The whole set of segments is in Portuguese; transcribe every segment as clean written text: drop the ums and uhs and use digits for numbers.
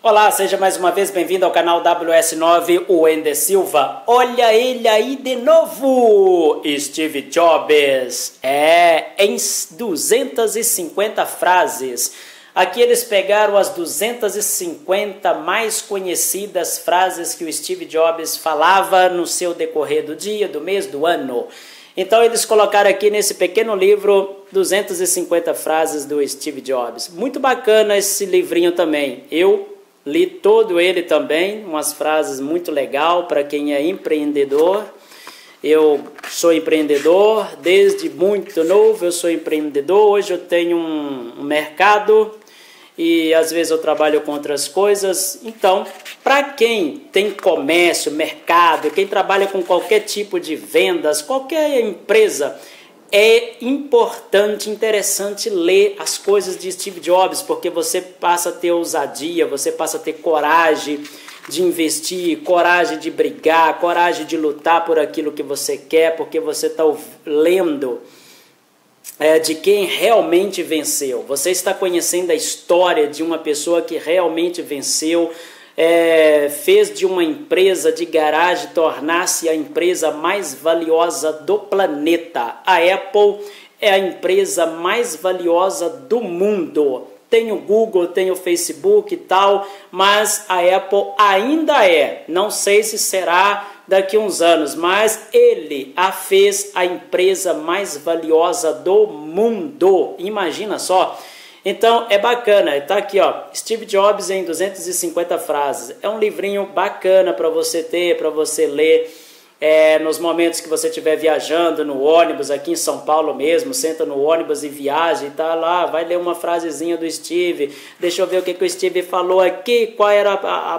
Olá, seja mais uma vez bem-vindo ao canal WS9, o Wender Silva. Olha ele aí de novo, Steve Jobs. Em 250 frases. Aqui eles pegaram as 250 mais conhecidas frases que o Steve Jobs falava no seu decorrer do dia, do mês, do ano. Então eles colocaram aqui nesse pequeno livro 250 frases do Steve Jobs. Muito bacana esse livrinho também. Eu li todo ele também, umas frases muito legal para quem é empreendedor. Eu sou empreendedor, desde muito novo eu sou empreendedor. Hoje eu tenho um mercado e às vezes eu trabalho com outras coisas. Então, para quem tem comércio, mercado, quem trabalha com qualquer tipo de vendas, qualquer empresa, é importante, interessante ler as coisas de Steve Jobs, porque você passa a ter ousadia, você passa a ter coragem de investir, coragem de brigar, coragem de lutar por aquilo que você quer, porque você está lendo de quem realmente venceu. Você está conhecendo a história de uma pessoa que realmente venceu, fez de uma empresa de garagem tornar-se a empresa mais valiosa do planeta. A Apple é a empresa mais valiosa do mundo. Tem o Google, tem o Facebook e tal, mas a Apple ainda é. Não sei se será daqui a uns anos, mas ele a fez a empresa mais valiosa do mundo. Imagina só. Então é bacana, tá aqui ó, Steve Jobs em 250 frases. É um livrinho bacana para você ter, para você ler nos momentos que você estiver viajando no ônibus, aqui em São Paulo mesmo, senta no ônibus e viaja e tá lá, vai ler uma frasezinha do Steve, deixa eu ver o que o Steve falou aqui, qual era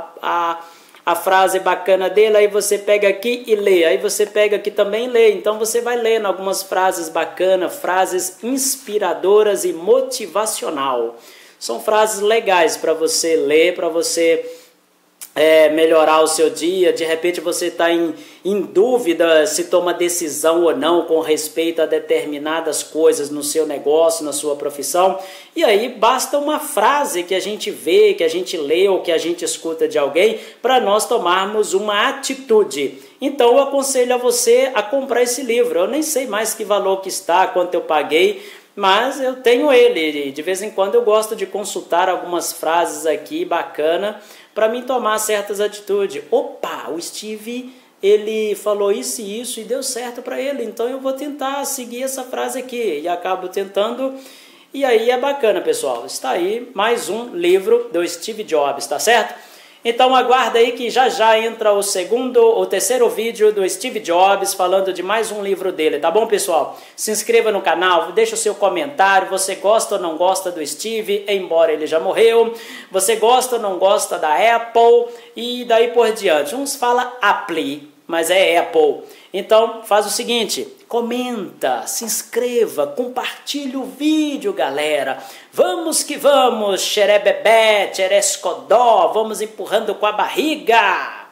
a frase bacana dele, aí você pega aqui e lê, aí você pega aqui também e lê, então você vai lendo algumas frases bacanas, frases inspiradoras e motivacional. São frases legais para você ler, para você melhorar o seu dia. De repente você está em dúvida se toma decisão ou não com respeito a determinadas coisas no seu negócio, na sua profissão, e aí basta uma frase que a gente vê, que a gente lê ou que a gente escuta de alguém para nós tomarmos uma atitude. Então eu aconselho a você a comprar esse livro. Eu nem sei mais que valor que está, quanto eu paguei, mas eu tenho ele. De vez em quando eu gosto de consultar algumas frases aqui bacana para mim tomar certas atitudes. Opa, o Steve, ele falou isso e isso e deu certo para ele, então eu vou tentar seguir essa frase aqui. E acabo tentando, e aí é bacana, pessoal. Está aí mais um livro do Steve Jobs, tá certo? Então aguarda aí que já já entra o terceiro vídeo do Steve Jobs falando de mais um livro dele, tá bom, pessoal? Se inscreva no canal, deixa o seu comentário, você gosta ou não gosta do Steve, embora ele já morreu, você gosta ou não gosta da Apple e daí por diante. Uns falam Apple, mas é Apple. Então faz o seguinte, comenta, se inscreva, compartilhe o vídeo, galera. Vamos que vamos, xerebebé, xerescodó, vamos empurrando com a barriga.